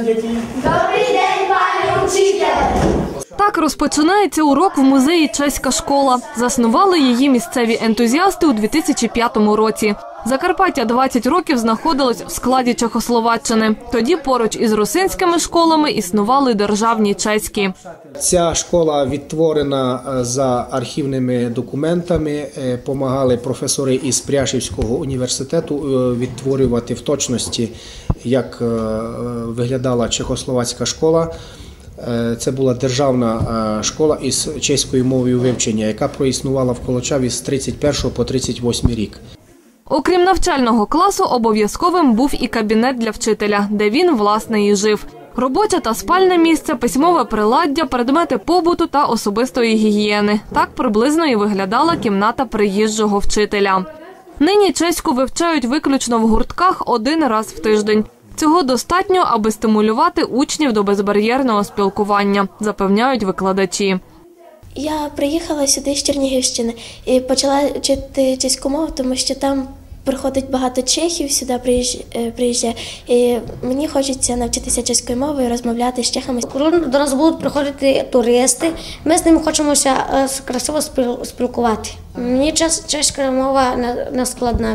Добрий день, пане учитель! Так розпочинається урок в музеї «Чеська школа». Заснували її місцеві ентузіасти у 2005 році. Закарпаття 20 років знаходилось в складі Чехословаччини. Тоді поруч із русинськими школами існували державні чеські. Ця школа відтворена за архівними документами. Помагали професори із Пряшівського університету відтворювати в точності, як виглядала чехословацька школа. Це була державна школа із чеською мовою вивчення, яка проіснувала в Колочаві з 31 по 38 рік. Окрім навчального класу, обов'язковим був і кабінет для вчителя, де він, власне, і жив. Робоче та спальне місце, письмове приладдя, предмети побуту та особистої гігієни. Так приблизно і виглядала кімната приїжджого вчителя. Нині чеську вивчають виключно в гуртках один раз в тиждень. Цього достатньо, аби стимулювати учнів до безбар'єрного спілкування, запевняють викладачі. Я приїхала сюди з Чернігівщини і почала вчити чеську мову, тому що там приходить багато чехів, сюди приїжджає. І мені хочеться навчитися чеської мови і розмовляти з чехами. Коли до нас будуть приходити туристи, ми з ними хочемо красиво спілкувати. Мені чеська мова не складна,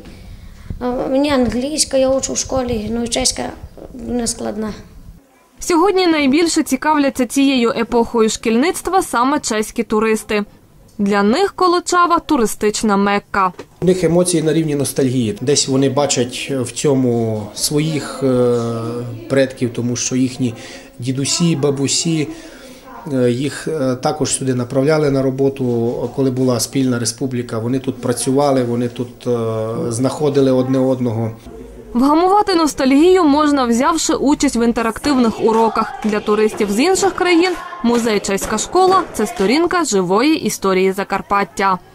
мені англійська, я учу в школі, ну і чеська не складна. Сьогодні найбільше цікавляться цією епохою шкільництва саме чеські туристи. Для них Колочава – туристична Мекка. У них емоції на рівні ностальгії. Десь вони бачать в цьому своїх предків, тому що їхні дідусі, бабусі, їх також сюди направляли на роботу, коли була спільна республіка. Вони тут працювали, вони тут знаходили одне одного. Вгамувати ностальгію можна, взявши участь в інтерактивних уроках. Для туристів з інших країн музей «Чеська школа» – це сторінка живої історії Закарпаття.